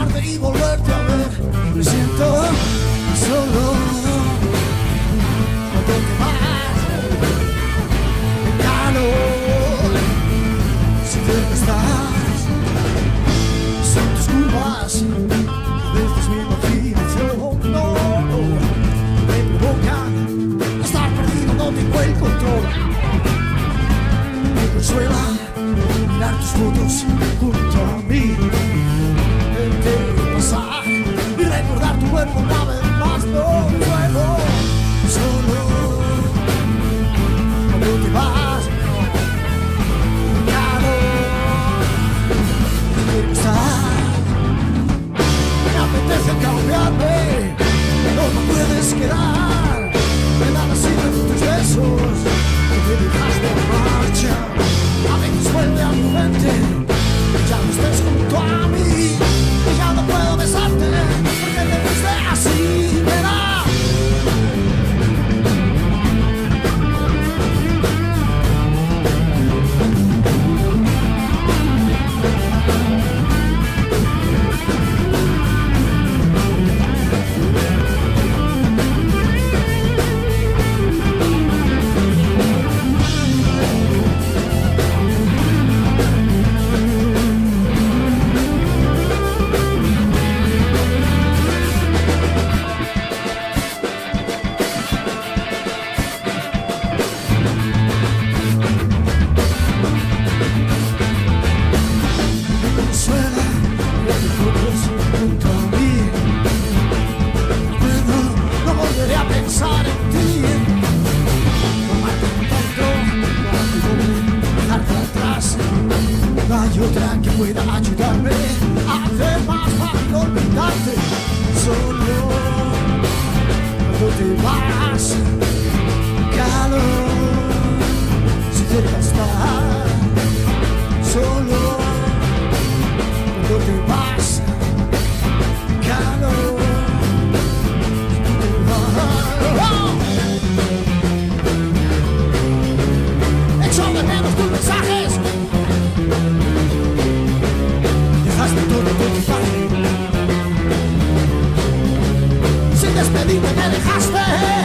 besarte y volverte a ver. Me siento solo cuando te vas. El calor, si cerca estás, son tus culpas. A veces mi imaginación no me provoca estar perdido, no tengo el control. Me consuela mirar tus fotos junto a mí, verte pasar y recordar tu cuerpo una vez más. No puedo solo cuando te vas. Claro, quiero estar. Me apetece cambiarme, pero no puedes quedar. Me dan así de tus besos que te dejaste en marcha. A veces vuelve a mi mente, ya no estés junto a mí y ya no puedo besarte porque te fuiste así, verás. Sin despedirme me dejaste.